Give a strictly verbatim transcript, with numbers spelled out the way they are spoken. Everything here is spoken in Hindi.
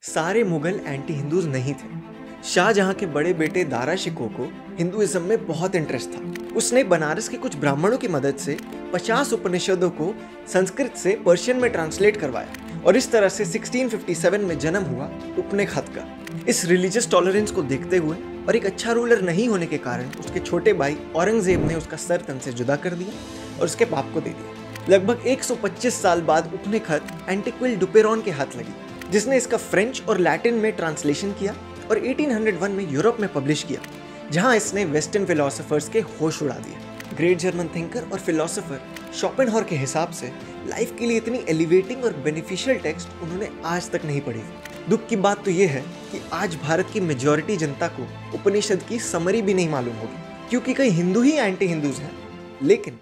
सारे मुगल एंटी हिंदूज नहीं थे। शाहजहां के बड़े बेटे दारा शिकोह को हिंदुइज्म में बहुत इंटरेस्ट था। उसने बनारस के कुछ ब्राह्मणों की मदद से पचास उपनिषदों को संस्कृत से पर्शियन में ट्रांसलेट करवाया और इस तरह से सोलह सौ सत्तावन में जन्म हुआ उपने खत का। इस रिलीजियस टॉलरेंस को देखते हुए और एक अच्छा रूलर नहीं होने के कारण उसके छोटे भाई औरंगजेब ने उसका सर तन से जुदा कर दिया और उसके बाप को दे दिया। लगभग एक सौ पच्चीस साल बाद उपने खत एंटिक्विल डुपेरॉन के हाथ लगी, जिसने इसका फ्रेंच और लैटिन में ट्रांसलेशन किया और अठारह सौ एक में यूरोप में पब्लिश किया, जहां इसने वेस्टर्न फिलोसोफर्स के होश उड़ा दिए। ग्रेट जर्मन थिंकर और फिलोसोफर शोपेनहावर के हिसाब से लाइफ के लिए इतनी एलिवेटिंग और बेनिफिशियल टेक्स्ट उन्होंने आज तक नहीं पढ़ी। दुख की बात तो ये है कि आज भारत की मेजॉरिटी जनता को उपनिषद की समरी भी नहीं मालूम होगी, क्योंकि कई हिंदू ही एंटी हिंदूज हैं, लेकिन